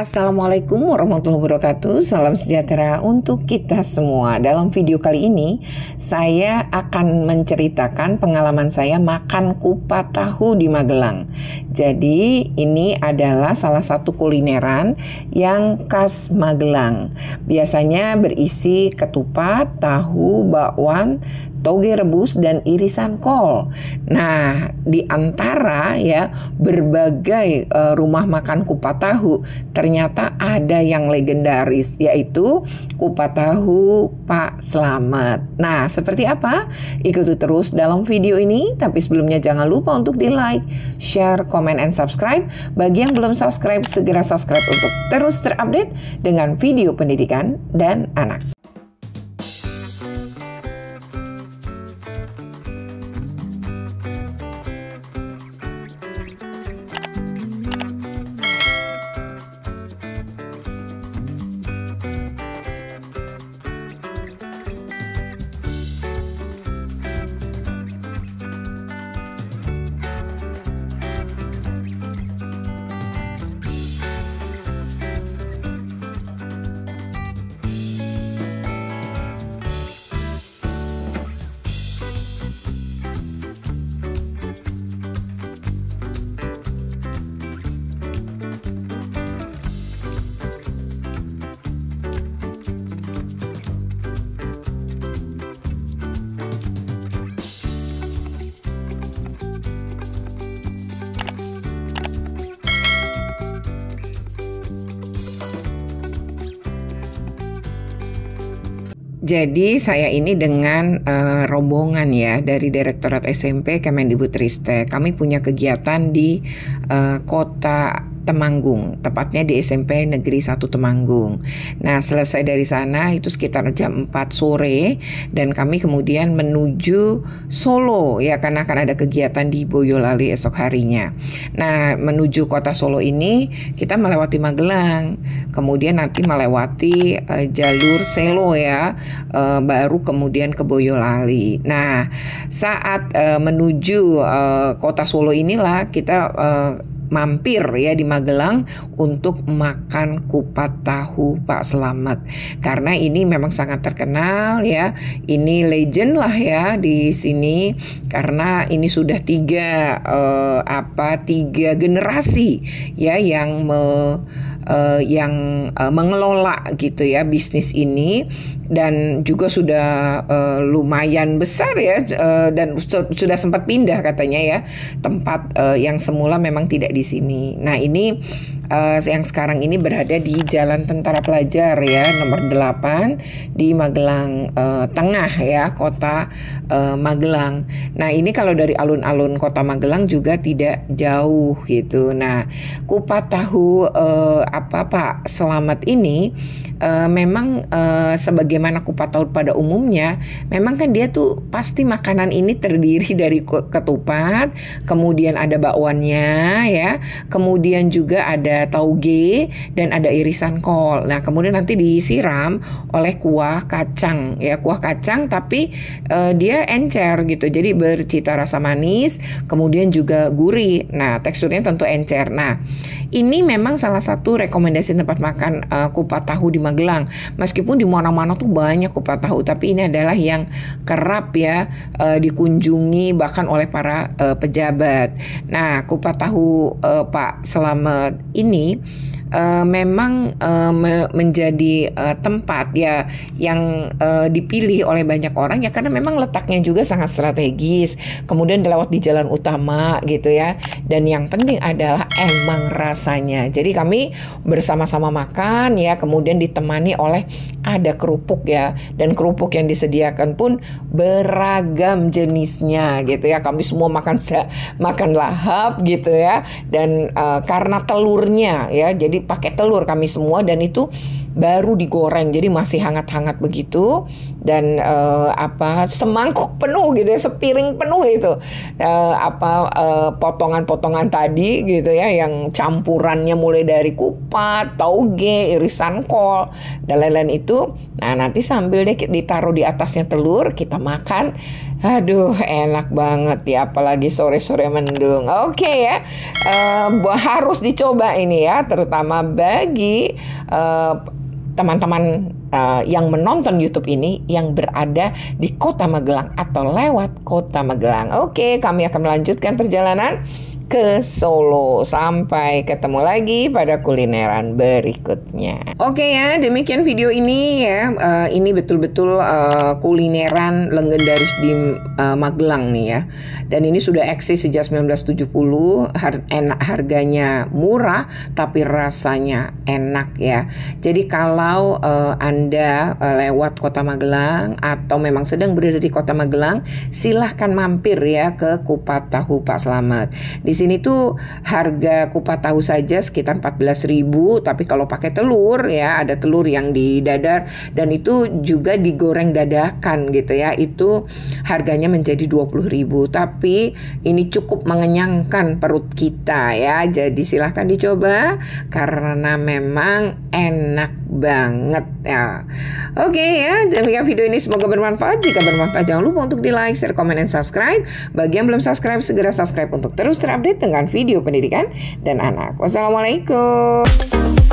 Assalamualaikum warahmatullahi wabarakatuh. Salam sejahtera untuk kita semua. Dalam video kali ini saya akan menceritakan pengalaman saya makan kupat tahu di Magelang. Jadi ini adalah salah satu kulineran yang khas Magelang. Biasanya berisi ketupat, tahu, bakwan, toge rebus, dan irisan kol. Nah, di antara berbagai rumah makan kupat tahu, ternyata ada yang legendaris, yaitu kupat tahu Pak Slamet. Nah, seperti apa? Ikuti terus dalam video ini. Tapi sebelumnya jangan lupa untuk di like, share, comment, and subscribe. Bagi yang belum subscribe, segera subscribe untuk terus terupdate dengan video pendidikan dan anak. Jadi saya ini dengan rombongan dari Direktorat SMP Kemendikbudristek. Kami punya kegiatan di kota Temanggung, tepatnya di SMP Negeri 1 Temanggung. Nah, selesai dari sana itu sekitar jam 4 sore dan kami kemudian menuju Solo karena akan ada kegiatan di Boyolali esok harinya. Nah, menuju kota Solo ini kita melewati Magelang, kemudian nanti melewati jalur Selo baru kemudian ke Boyolali. Nah, saat menuju kota Solo inilah kita mampir di Magelang untuk makan kupat tahu Pak Slamet, karena ini memang sangat terkenal ini legend lah di sini, karena ini sudah tiga generasi yang mengelola gitu bisnis ini, dan juga sudah lumayan besar dan sudah sempat pindah katanya tempat yang semula memang tidak di sini. Nah, ini yang sekarang ini berada di Jalan Tentara Pelajar nomor 8 di Magelang Tengah kota Magelang. Nah, ini kalau dari alun-alun kota Magelang juga tidak jauh gitu. Nah, kupat tahu Pak Slamet ini memang sebagaimana kupat tahu pada umumnya, memang kan dia tuh pasti makanan ini terdiri dari ketupat, kemudian ada bakwannya kemudian juga ada tauge dan ada irisan kol. Nah, kemudian nanti disiram oleh kuah kacang kuah kacang tapi dia encer gitu. Jadi bercita rasa manis, kemudian juga gurih. Nah, teksturnya tentu encer. Nah, ini memang salah satu rekomendasi tempat makan kupat tahu di Magelang. Meskipun di mana-mana tuh banyak kupat tahu, tapi ini adalah yang kerap dikunjungi bahkan oleh para pejabat. Nah, kupat tahu Pak Slamet ini memang menjadi tempat yang dipilih oleh banyak orang karena memang letaknya juga sangat strategis, kemudian lewat di jalan utama gitu dan yang penting adalah emang rasanya. Jadi kami bersama-sama makan kemudian ditemani oleh ada kerupuk dan kerupuk yang disediakan pun beragam jenisnya gitu kami semua makan lahap gitu dan karena telurnya jadi pakai telur kami semua, dan itu baru digoreng jadi masih hangat-hangat begitu, dan semangkuk penuh gitu sepiring penuh itu potongan-potongan tadi gitu yang campurannya mulai dari kupat, tauge, irisan kol dan lain-lain itu. Nah, nanti sambil ditaruh di atasnya telur, kita makan Aduh, enak banget ya, apalagi sore-sore mendung. Oke ya, harus dicoba ini ya, terutama bagi teman-teman yang menonton YouTube ini yang berada di Kota Magelang atau lewat Kota Magelang. Oke, kami akan melanjutkan perjalanan ke Solo. Sampai ketemu lagi pada kulineran berikutnya. Oke ya, demikian video ini ya. Ini betul-betul kulineran legendaris di Magelang nih ya. Dan ini sudah eksis sejak 1970. Harganya murah tapi rasanya enak ya. Jadi kalau Anda lewat Kota Magelang atau memang sedang berada di Kota Magelang, silahkan mampir ya ke Kupat Tahu Pak Slamet. Di sini tuh harga kupat tahu saja sekitar 14.000, tapi kalau pakai telur ya, ada telur yang didadar dan itu juga digoreng dadakan gitu ya, itu harganya menjadi 20.000. Tapi ini cukup mengenyangkan perut kita ya, jadi silahkan dicoba karena memang enak banget ya. Oke ya, demikian video ini, semoga bermanfaat. Jika bermanfaat jangan lupa untuk di like, share, komen, dan subscribe. Bagi yang belum subscribe, segera subscribe untuk terus terupdate dengan video pendidikan dan anak. Wassalamualaikum.